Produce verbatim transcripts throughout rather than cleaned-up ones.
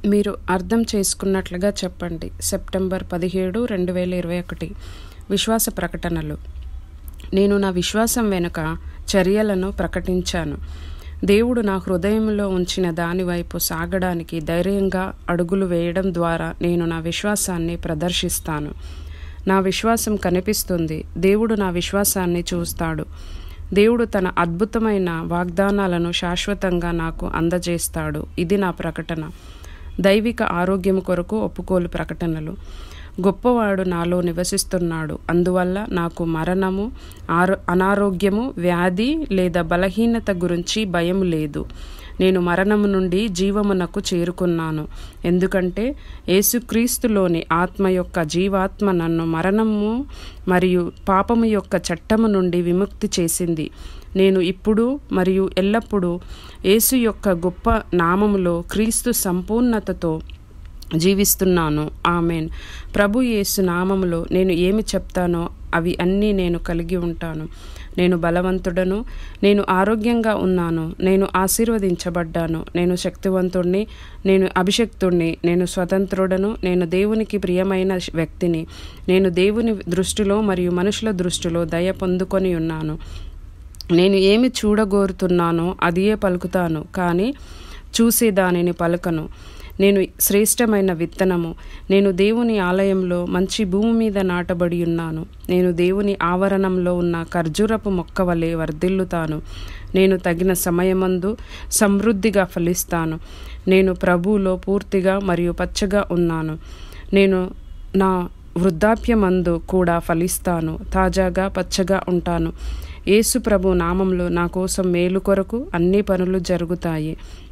మీరు అర్థం చేసుకున్నట్లుగా చెప్పండి. సెప్టెంబర్ పదిహేడు రెండు వేల ఇరవై ఒకటి విశ్వాస ప్రకటనలు. నేను నా విశ్వాసం వెనుక చర్యలను ప్రకటించాను. దేవుడు నా హృదయంలో ఉంచిన దానివైపు సాగడానికి ధైర్యంగా అడుగులు వేయడం ద్వారా నేను నా విశ్వాసాన్ని ప్రదర్శిస్తాను. నా విశ్వాసం కనిపిస్తుంది. దేవుడు నా విశ్వాసాన్ని చూస్తాడు. దేవుడు తన అద్భుతమైన వాగ్దానాలను శాశ్వతంగా నాకు అందజేస్తాడు. ఇది నా ప్రకటన. దైవిక ఆరోగ్యం కొరకు ఒప్పుకోలు ప్రకటనలు. గొప్పవాడు నాలో నివసిస్తున్నాడు. అందువల్ల నాకు మరణము, ఆరో అనారోగ్యము, వ్యాధి లేదా బలహీనత గురించి భయం లేదు. నేను మరణము నుండి జీవమునకు చేరుకున్నాను. ఎందుకంటే యేసుక్రీస్తులోని ఆత్మ యొక్క జీవాత్మ నన్ను మరణము మరియు పాపము యొక్క చట్టము నుండి విముక్తి చేసింది. నేను ఇప్పుడు మరియు ఎల్లప్పుడూ యేసు యొక్క గొప్ప నామములో క్రీస్తు సంపూర్ణతతో జీవిస్తున్నాను. ఆమెన్. ప్రభు యేసు నామములో నేను ఏమి చెప్తానో అవి అన్నీ నేను కలిగి ఉంటాను. నేను బలవంతుడను. నేను ఆరోగ్యంగా ఉన్నాను. నేను ఆశీర్వదించబడ్డాను. నేను శక్తివంతుడిని. నేను అభిషక్తుడిని. నేను స్వతంత్రుడను. నేను దేవునికి ప్రియమైన వ్యక్తిని. నేను దేవుని దృష్టిలో మరియు మనుషుల దృష్టిలో దయ పొందుకొని ఉన్నాను. నేను ఏమి చూడగోరుతున్నానో అదియే పలుకుతాను, కానీ చూసే దానిని పలకను. నేను శ్రేష్టమైన విత్తనము. నేను దేవుని ఆలయంలో మంచి భూమి మీద నాటబడి ఉన్నాను. నేను దేవుని ఆవరణంలో ఉన్న ఖర్జూరపు మొక్క వలె వర్ధిల్లుతాను. నేను తగిన సమయమందు సమృద్ధిగా ఫలిస్తాను. నేను ప్రభువులో పూర్తిగా మరియు పచ్చగా ఉన్నాను. నేను నా వృద్ధాప్యమందు కూడా ఫలిస్తాను. తాజాగా పచ్చగా ఉంటాను. యేసు ప్రభు నామంలో నా కోసం మేలు కొరకు అన్ని పనులు జరుగుతాయి.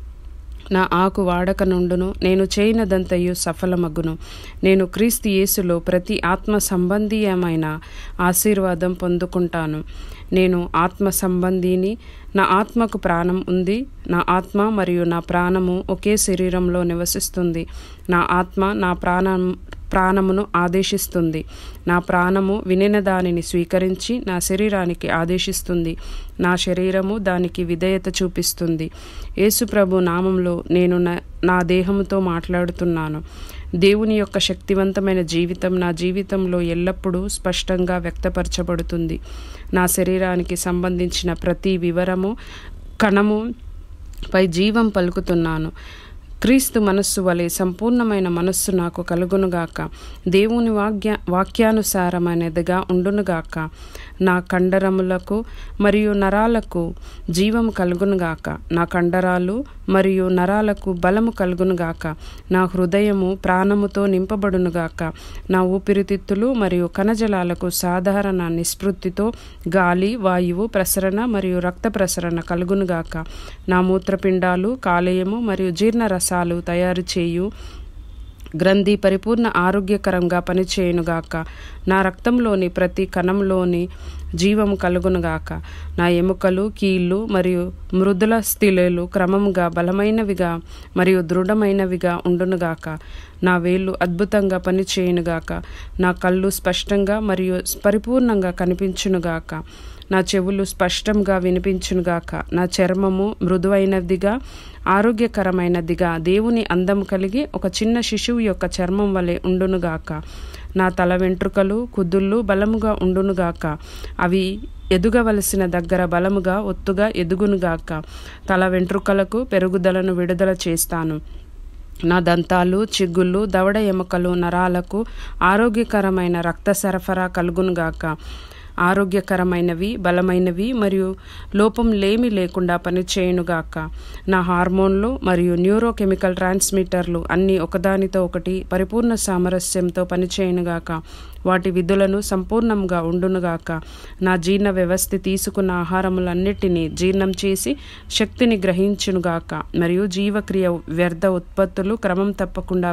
నా ఆకు వాడక నుండును. నేను చేయనదంతయు సఫలమగును. నేను క్రీస్తు యేసులో ప్రతి ఆత్మ సంబంధీయమైన ఆశీర్వాదం పొందుకుంటాను. నేను ఆత్మ సంబంధిని. నా ఆత్మకు ప్రాణం ఉంది. నా ఆత్మ మరియు నా ప్రాణము ఒకే శరీరంలో నివసిస్తుంది. నా ఆత్మ నా ప్రాణం ప్రాణమును ఆదేశిస్తుంది. నా ప్రాణము వినిన దానిని స్వీకరించి నా శరీరానికి ఆదేశిస్తుంది. నా శరీరము దానికి విధేయత చూపిస్తుంది. యేసుప్రభు నామంలో నేను నా దేహముతో మాట్లాడుతున్నాను. దేవుని యొక్క శక్తివంతమైన జీవితం నా జీవితంలో ఎల్లప్పుడూ స్పష్టంగా వ్యక్తపరచబడుతుంది. నా శరీరానికి సంబంధించిన ప్రతి వివరము, కణము పై జీవం పలుకుతున్నాను. క్రీస్తు మనస్సు వలె సంపూర్ణమైన మనస్సు నాకు కలుగునుగాక. దేవుని వాక్య వాక్యానుసారమైనదిగా ఉండునుగాక. నా కండరములకు మరియు నరాలకు జీవము కలుగునుగాక. నా కండరాలు మరియు నరాలకు బలము కలుగునుగాక. నా హృదయము ప్రాణముతో నింపబడునుగాక. నా ఊపిరితిత్తులు మరియు కణజలాలకు సాధారణ నిస్పృత్తితో గాలి, వాయువు ప్రసరణ మరియు రక్త ప్రసరణ కలుగునుగాక. నా మూత్రపిండాలు, కాలేయము మరియు జీర్ణరస తయారు చేయు గ్రంథి పరిపూర్ణ ఆరోగ్యకరంగా పనిచేయునుగాక. నా రక్తంలోని ప్రతి కణంలోని జీవము కలుగునుగాక. నా ఎముకలు, కీళ్ళు మరియు మృదుల స్థిలేలు క్రమంగా బలమైనవిగా మరియు దృఢమైనవిగా ఉండునుగాక. నా వేళ్ళు అద్భుతంగా పనిచేయునుగాక. నా కళ్ళు స్పష్టంగా మరియు పరిపూర్ణంగా కనిపించునుగాక. నా చెవులు స్పష్టంగా వినిపించునుగాక. నా చర్మము మృదువైనదిగా ఆరోగ్యకరమైనదిగా దేవుని అందం కలిగి ఒక చిన్న శిశువు యొక్క చర్మం వలె ఉండునుగాక. నా తల వెంట్రుకలు, కుదుళ్ళు బలముగా ఉండునుగాక. అవి ఎదుగవలసిన దగ్గర బలముగా ఒత్తుగా ఎదుగునుగాక. తల వెంట్రుకలకు పెరుగుదలను విడుదల చేస్తాను. నా దంతాలు, చిగుళ్ళు, దవడ ఎముకలు, నరాలకు ఆరోగ్యకరమైన రక్త సరఫరా కలుగునుగాక. ఆరోగ్యకరమైనవి, బలమైనవి మరియు లోపం లేమి లేకుండా పనిచేయునుగాక. నా హార్మోన్లు మరియు న్యూరోకెమికల్ ట్రాన్స్మిటర్లు అన్నీ ఒకదానితో ఒకటి పరిపూర్ణ సామరస్యంతో పనిచేయునుగాక. వాటి విధులను సంపూర్ణంగా ఉండునుగాక. నా జీర్ణ వ్యవస్థ తీసుకున్న ఆహారములన్నిటినీ జీర్ణం చేసి శక్తిని గ్రహించునుగాక. మరియు జీవక్రియ వ్యర్థ ఉత్పత్తులు క్రమం తప్పకుండా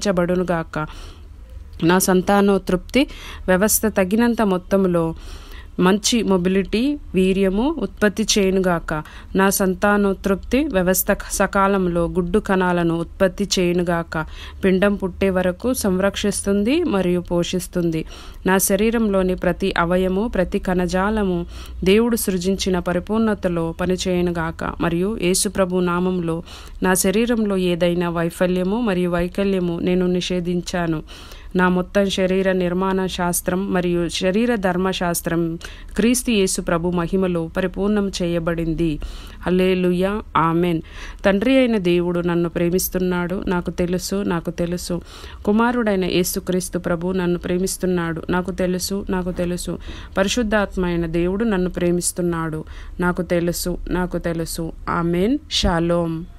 విసర్జించబడునుగాక. నా సంతానోతృప్తి వ్యవస్థ తగినంత మొత్తంలో మంచి మొబిలిటీ, వీర్యము ఉత్పత్తి చేయునుగాక. నా సంతానోత్పత్తి వ్యవస్థ సకాలంలో గుడ్డు కణాలను ఉత్పత్తి చేయునుగాక. పిండం పుట్టే వరకు సంరక్షిస్తుంది మరియు పోషిస్తుంది. నా శరీరంలోని ప్రతి అవయము, ప్రతి కణజాలము దేవుడు సృజించిన పరిపూర్ణతలో పనిచేయునుగాక. మరియు యేసుప్రభు నామంలో నా శరీరంలో ఏదైనా వైఫల్యము మరియు వైకల్యము నేను నిషేధించాను. నా మొత్తం శరీర నిర్మాణ శాస్త్రం మరియు శరీర ధర్మశాస్త్రం క్రీస్తు యేసు ప్రభు మహిమలో పరిపూర్ణం చేయబడింది. Hallelujah, amen. తండ్రి అయిన దేవుడు నన్ను ప్రేమిస్తున్నాడు, నాకు తెలుసు, నాకు తెలుసు. కుమారుడైన యేసుక్రీస్తు ప్రభు నన్ను ప్రేమిస్తున్నాడు, నాకు తెలుసు, నాకు తెలుసు. పరిశుద్ధాత్మ అయిన దేవుడు నన్ను ప్రేమిస్తున్నాడు, నాకు తెలుసు, నాకు తెలుసు. ఆమెన్. షాలోమ్.